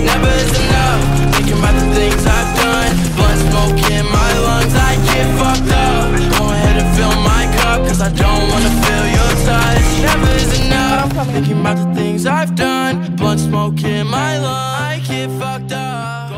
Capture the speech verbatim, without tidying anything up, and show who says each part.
Speaker 1: never is enough. Thinking about the things I've done, blunt smoke in my lungs, I get fucked up. Go ahead and fill my cup, cause I don't wanna feel your touch. Never is enough. Thinking about the things I've done, blunt smoke in my lungs, I get fucked up.